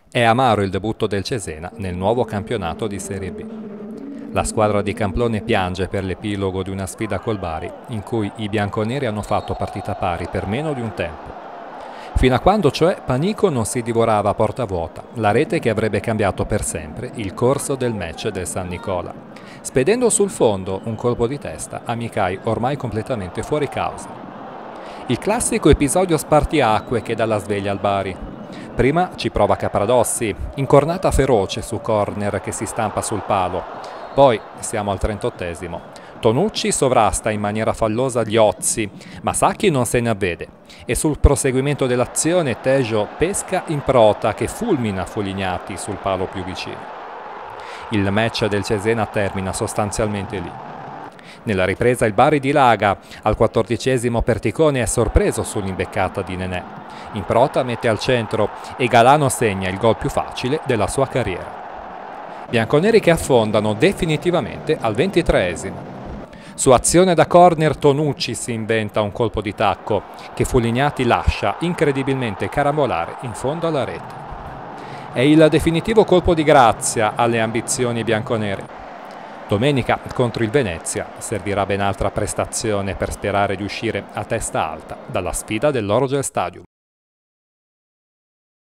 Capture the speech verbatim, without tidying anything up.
È amaro il debutto del Cesena nel nuovo campionato di Serie B. La squadra di Camplone piange per l'epilogo di una sfida col Bari, in cui i bianconeri hanno fatto partita pari per meno di un tempo. Fino a quando, cioè, Panico non si divorava a porta vuota, la rete che avrebbe cambiato per sempre il corso del match del San Nicola, spedendo sul fondo un colpo di testa a Micai ormai completamente fuori causa. Il classico episodio spartiacque che dà la sveglia al Bari. Prima ci prova Capradossi, incornata feroce su corner che si stampa sul palo. Poi, siamo al trentottesimo, Tonucci sovrasta in maniera fallosa gli Ozzi, ma Sacchi non se ne avvede. E sul proseguimento dell'azione Tejo pesca in Prota che fulmina Foglignati sul palo più vicino. Il match del Cesena termina sostanzialmente lì. Nella ripresa il Bari dilaga, al quattordicesimo Perticone è sorpreso sull'imbeccata di Nenè. In Prota mette al centro e Galano segna il gol più facile della sua carriera. Bianconeri che affondano definitivamente al ventitreesimo. Su azione da corner Tonucci si inventa un colpo di tacco che Foglignati lascia incredibilmente carambolare in fondo alla rete. È il definitivo colpo di grazia alle ambizioni bianconere. Domenica contro il Venezia servirà ben altra prestazione per sperare di uscire a testa alta dalla sfida dell'Orogel Stadium.